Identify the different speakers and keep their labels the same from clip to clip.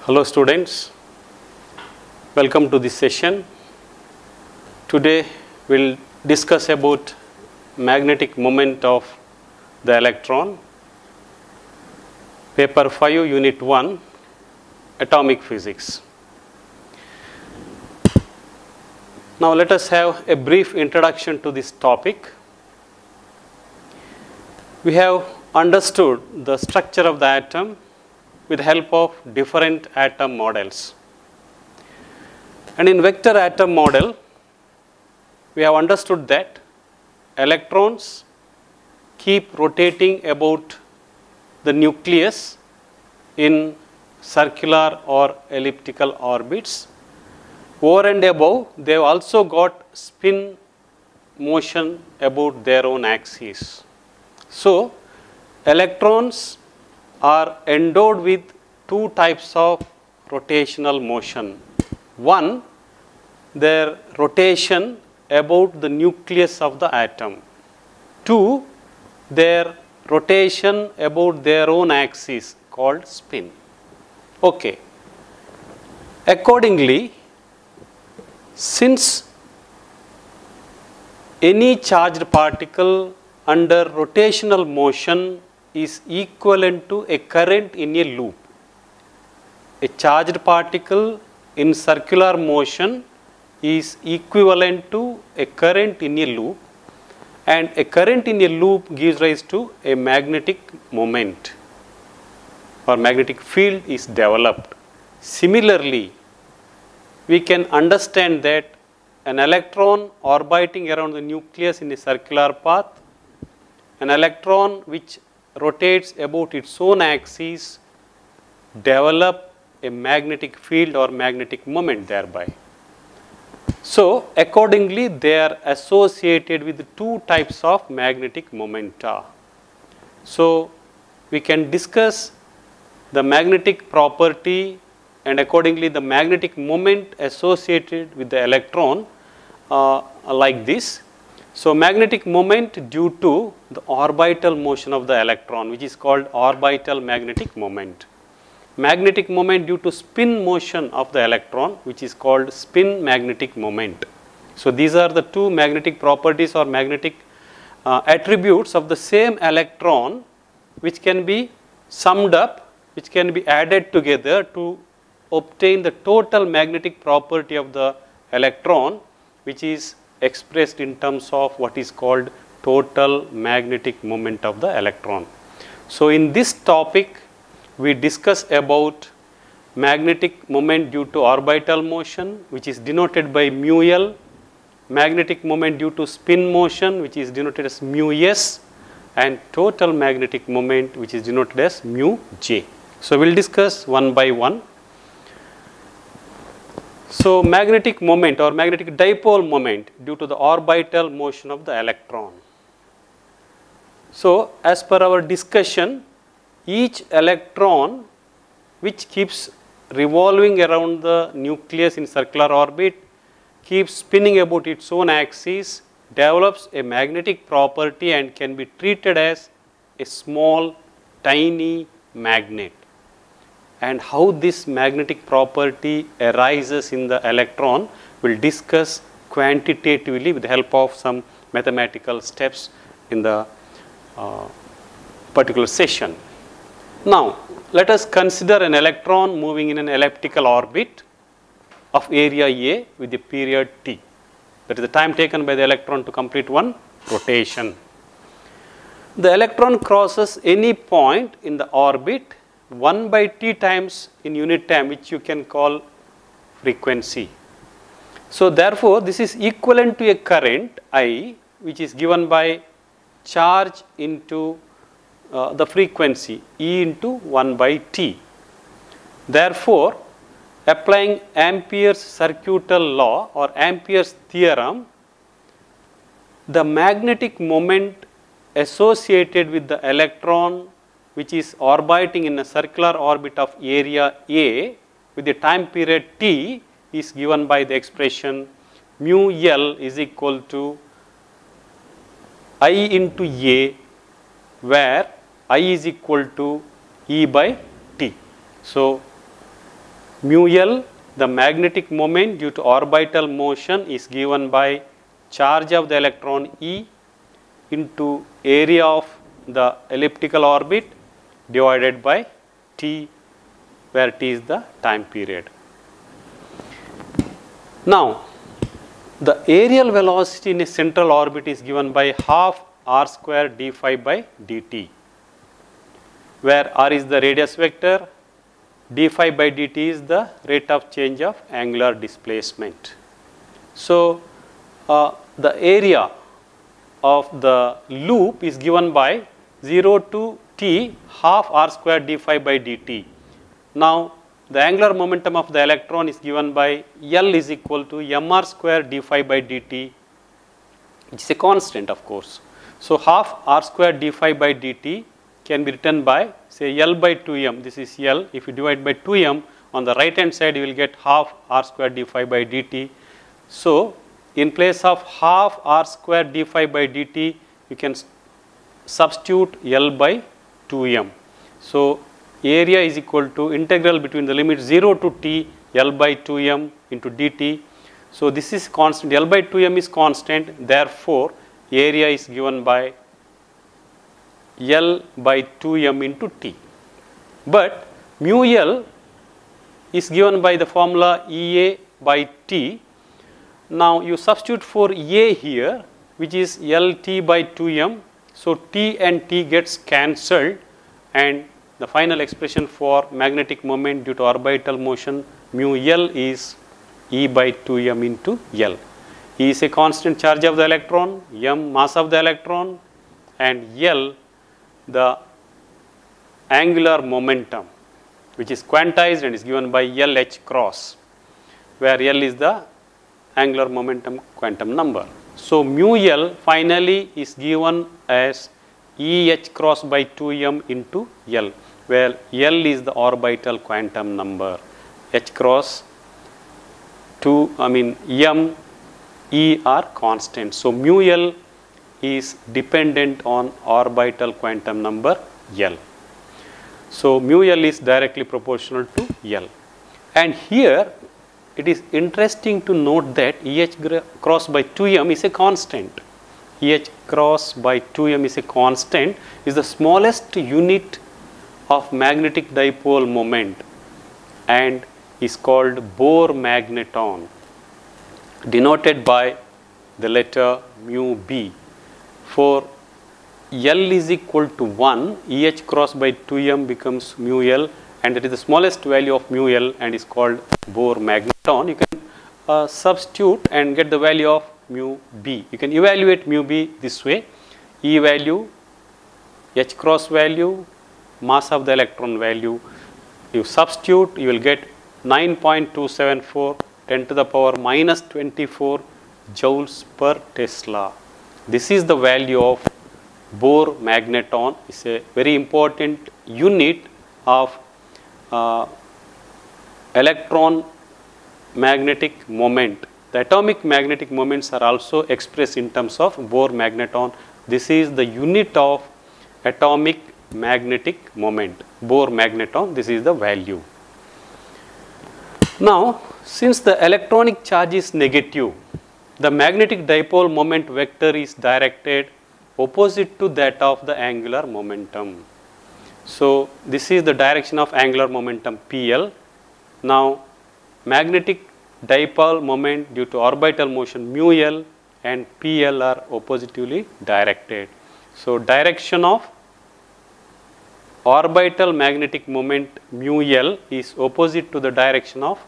Speaker 1: Hello students, welcome to this session. Today we will discuss about magnetic moment of the electron. Paper 5, Unit 1, Atomic Physics. Now let us have a brief introduction to this topic. We have understood the structure of the atom with the help of different atom models. And in vector atom model, we have understood that electrons keep rotating about the nucleus in circular or elliptical orbits. Over and above, they have also got spin motion about their own axis. So, electrons are endowed with two types of rotational motion. One, their rotation about the nucleus of the atom. Two, their rotation about their own axis called spin. Okay. Accordingly, since any charged particle under rotational motion is equivalent to a current in a loop, a charged particle in circular motion is equivalent to a current in a loop, and a current in a loop gives rise to a magnetic moment or magnetic field is developed. Similarly, we can understand that an electron orbiting around the nucleus in a circular path, an electron which rotates about its own axis develop a magnetic field or magnetic moment thereby. So, accordingly, they are associated with two types of magnetic momenta. So, we can discuss the magnetic property and accordingly the magnetic moment associated with the electron like this. So, magnetic moment due to the orbital motion of the electron, which is called orbital magnetic moment. Magnetic moment due to spin motion of the electron, which is called spin magnetic moment. So, these are the two magnetic properties or magnetic attributes of the same electron, which can be summed up, which can be added together to obtain the total magnetic property of the electron, which is expressed in terms of what is called total magnetic moment of the electron. So, in this topic we discuss about magnetic moment due to orbital motion, which is denoted by mu L, magnetic moment due to spin motion, which is denoted as mu S, and total magnetic moment, which is denoted as mu J. So, we will discuss one by one. So, magnetic moment or magnetic dipole moment due to the orbital motion of the electron. So, as per our discussion, each electron which keeps revolving around the nucleus in circular orbit, keeps spinning about its own axis, develops a magnetic property and can be treated as a small tiny magnet. And how this magnetic property arises in the electron we will discuss quantitatively with the help of some mathematical steps in the particular session. Now, let us consider an electron moving in an elliptical orbit of area A with the period t. That is the time taken by the electron to complete one rotation. The electron crosses any point in the orbit 1 by t times in unit time, which you can call frequency. So, therefore, this is equivalent to a current I, which is given by charge into the frequency E into 1 by t. Therefore, applying Ampere's circuital law or Ampere's theorem, the magnetic moment associated with the electron which is orbiting in a circular orbit of area A with the time period t is given by the expression mu L is equal to I into A, where I is equal to E by T. So, Mu L, the magnetic moment due to orbital motion, is given by charge of the electron E into area of the elliptical orbit divided by T, where T is the time period. Now, the aerial velocity in a central orbit is given by half r square d phi by dt, where r is the radius vector, d phi by dt is the rate of change of angular displacement. So, the area of the loop is given by 0 to t half r square d phi by dt. Now, the angular momentum of the electron is given by L is equal to mr square d phi by dt, which is a constant of course. So, half r square d phi by dt can be written by say L by 2m, this is L, if you divide by 2m, on the right hand side you will get half r square d phi by dt. So, in place of half r square d phi by dt, you can substitute L by 2m. So, area is equal to integral between the limit 0 to t L by 2m into dt. So, this is constant, L by 2m is constant, therefore, area is given by L by 2m into t. But mu L is given by the formula Ea by t. Now, you substitute for A here, which is Lt by 2m. So, t and t gets cancelled, and the final expression for magnetic moment due to orbital motion mu L is E by 2m into L. E is a constant charge of the electron, m mass of the electron, and L the angular momentum, which is quantized and is given by LH cross, where L is the angular momentum quantum number. So, mu L finally is given as EH cross by 2m into L, where L is the orbital quantum number, H cross m, E are constant. So, mu L is dependent on orbital quantum number L. So, mu L is directly proportional to L. And here it is interesting to note that EH cross by 2m is a constant. EH cross by 2m is a constant, is the smallest unit of magnetic dipole moment and is called Bohr magneton, denoted by the letter mu b. For L is equal to 1, EH cross by 2m becomes mu L, and that is the smallest value of mu L and is called Bohr magneton. You can substitute and get the value of mu b. You can evaluate mu b this way: E value, H cross value, mass of the electron value. You substitute, you will get 9.274 10 to the power minus 24 joules per Tesla. This is the value of Bohr magneton. It's a very important unit of electron magnetic moment. The atomic magnetic moments are also expressed in terms of Bohr magneton. This is the unit of atomic magnetic moment, Bohr magneton. This is the value. Now, since the electronic charge is negative, the magnetic dipole moment vector is directed opposite to that of the angular momentum. So, this is the direction of angular momentum PL. Now, magnetic dipole moment due to orbital motion mu L and PL are oppositively directed. So, direction of orbital magnetic moment mu L is opposite to the direction of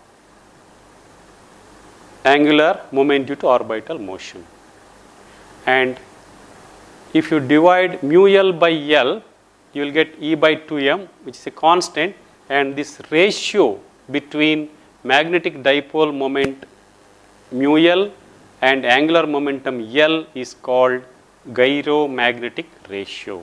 Speaker 1: angular moment due to orbital motion. And if you divide mu L by L, you will get E by 2m, which is a constant, and this ratio between magnetic dipole moment mu L and angular momentum L is called gyromagnetic ratio.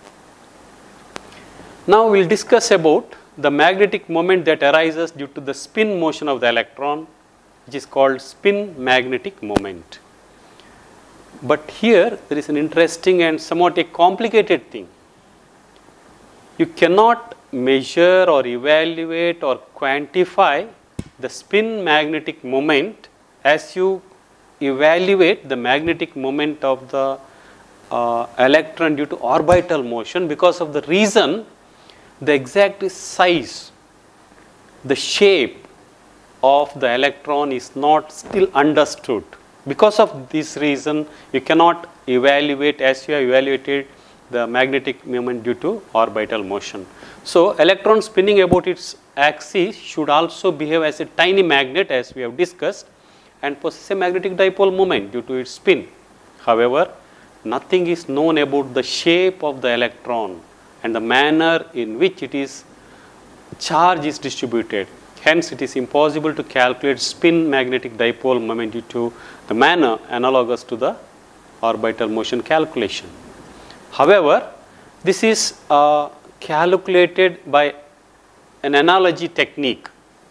Speaker 1: Now, we will discuss about the magnetic moment that arises due to the spin motion of the electron, which is called spin magnetic moment. But here there is an interesting and somewhat a complicated thing. You cannot measure or evaluate or quantify the spin magnetic moment as you evaluate the magnetic moment of the electron due to orbital motion, because of the reason the exact size, the shape of the electron is not still understood. Because of this reason, you cannot evaluate as you have evaluated the magnetic moment due to orbital motion. So, electron spinning about its axis should also behave as a tiny magnet, as we have discussed, and possess a magnetic dipole moment due to its spin. However, nothing is known about the shape of the electron and the manner in which its charge is distributed. Hence, it is impossible to calculate spin magnetic dipole moment due to the manner analogous to the orbital motion calculation. However, this is calculated by an analogy technique.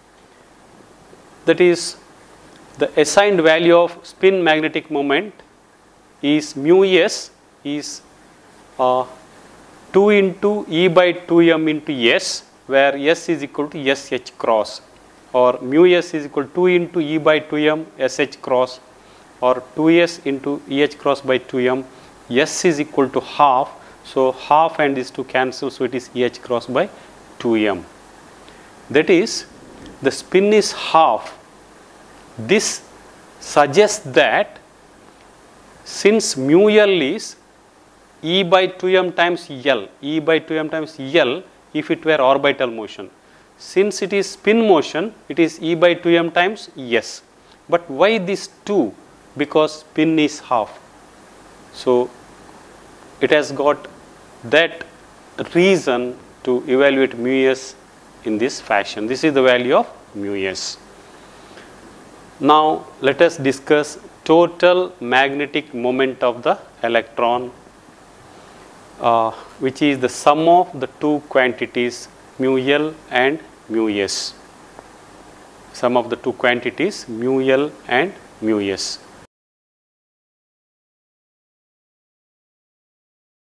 Speaker 1: That is, the assigned value of spin magnetic moment is mu s is 2 into E by 2m into s, where s is equal to sh cross, or mu s is equal to 2 into E by 2m sh cross, or 2s into Eh cross by 2m. S is equal to half, so half and these two cancel, so it is Eh cross by 2m. That is, the spin is half. This suggests that since mu L is E by 2m times L, E by 2m times L if it were orbital motion. Since it is spin motion, it is E by 2m times S. But why this 2? Because spin is half. So, it has got that reason to evaluate mu s in this fashion. This is the value of mu s. Now, let us discuss total magnetic moment of the electron, which is the sum of the two quantities mu L and mu s. Sum of the two quantities mu L and mu s.